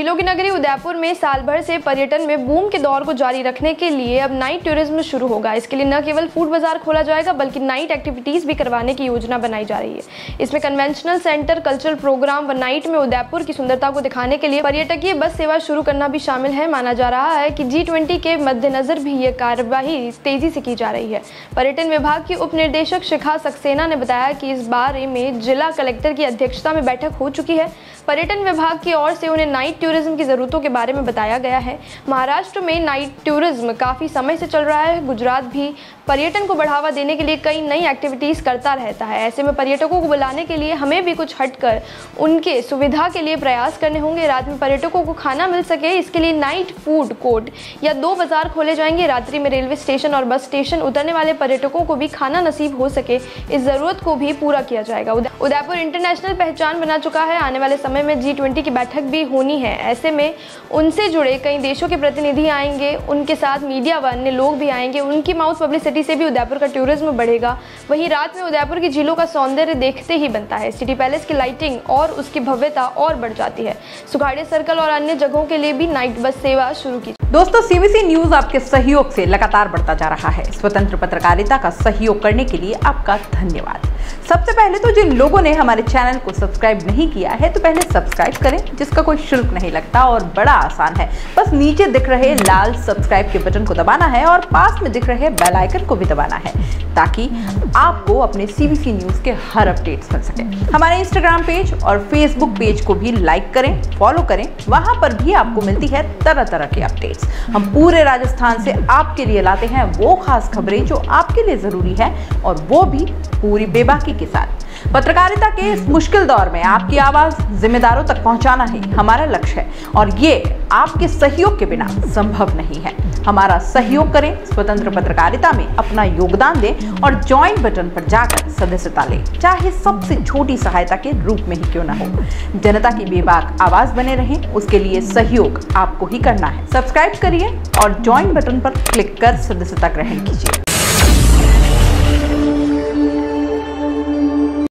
झीलों की नगरी उदयपुर में साल भर से पर्यटन में बूम के दौर को जारी रखने के लिए अब नाइट टूरिज्म शुरू होगा। इसके लिए न केवल फूड बाजार खोला जाएगा बल्कि नाइट एक्टिविटीज भी करवाने की योजना बनाई जा रही है। इसमें कन्वेंशनल सेंटर, कल्चरल प्रोग्राम व नाइट में उदयपुर की सुंदरता को दिखाने के लिए पर्यटकीय बस सेवा शुरू करना भी शामिल है। माना जा रहा है कि G20 के मद्देनजर भी ये कार्यवाही तेजी से की जा रही है। पर्यटन विभाग की उप निदेशक शिखा सक्सेना ने बताया कि इस बारे में जिला कलेक्टर की अध्यक्षता में बैठक हो चुकी है। पर्यटन विभाग की ओर से उन्हें नाइट टूरिज्म की ज़रूरतों के बारे में बताया गया है। महाराष्ट्र में नाइट टूरिज्म काफ़ी समय से चल रहा है। गुजरात भी पर्यटन को बढ़ावा देने के लिए कई नई एक्टिविटीज़ करता रहता है। ऐसे में पर्यटकों को बुलाने के लिए हमें भी कुछ हटकर उनके सुविधा के लिए प्रयास करने होंगे। रात में पर्यटकों को खाना मिल सके, इसके लिए नाइट फूड कोर्ट या 2 बाजार खोले जाएंगे। रात्रि में रेलवे स्टेशन और बस स्टेशन उतरने वाले पर्यटकों को भी खाना नसीब हो सके, इस ज़रूरत को भी पूरा किया जाएगा। उदयपुर इंटरनेशनल पहचान बना चुका है। आने वाले समय में G20 की बैठक भी होनी है। ऐसे में उनसे जुड़े कई देशों के प्रतिनिधि आएंगे, उनके साथ मीडिया व अन्य लोग भी आएंगे। उनकी माउथ पब्लिसिटी से भी उदयपुर का टूरिज्म बढ़ेगा। वहीं रात में उदयपुर की झीलों का सौंदर्य देखते ही बनता है। सिटी पैलेस की लाइटिंग और उसकी भव्यता और बढ़ जाती है। सुखाड़े सर्कल और अन्य जगहों के लिए भी नाइट बस सेवा शुरू की। दोस्तों, CBC न्यूज आपके सहयोग से लगातार बढ़ता जा रहा है। स्वतंत्र पत्रकारिता का सहयोग करने के लिए आपका धन्यवाद। सबसे पहले तो जिन लोगों ने हमारे चैनल को सब्सक्राइब नहीं किया है तो पहले सब्सक्राइब करें, जिसका कोई शुल्क नहीं लगता और बड़ा आसान है। बस नीचे दिख रहे लाल सब्सक्राइब के बटन को दबाना है और पास में दिख रहे बेल आइकन को भी दबाना है ताकि आपको अपने CBC न्यूज के हर अपडेट्स मिल सके। हमारे इंस्टाग्राम पेज और फेसबुक पेज को भी लाइक करें, फॉलो करें। वहां पर भी आपको मिलती है तरह तरह की अपडेट्स। हम पूरे राजस्थान से आपके लिए लाते हैं वो खास खबरें जो आपके लिए जरूरी है और वो भी पूरी बेबाकी के साथ। पत्रकारिता के इस मुश्किल दौर में आपकी आवाज जिम्मेदारों तक पहुंचाना ही हमारा लक्ष्य है और ये आपके सहयोग के बिना संभव नहीं है। हमारा सहयोग करें, स्वतंत्र पत्रकारिता में अपना योगदान दें और ज्वाइन बटन पर जाकर सदस्यता लें, चाहे सबसे छोटी सहायता के रूप में ही क्यों न हो। जनता की बेबाक आवाज बने रहें, उसके लिए सहयोग आपको ही करना है। सब्सक्राइब करिए और ज्वाइन बटन पर क्लिक कर सदस्यता ग्रहण कीजिए।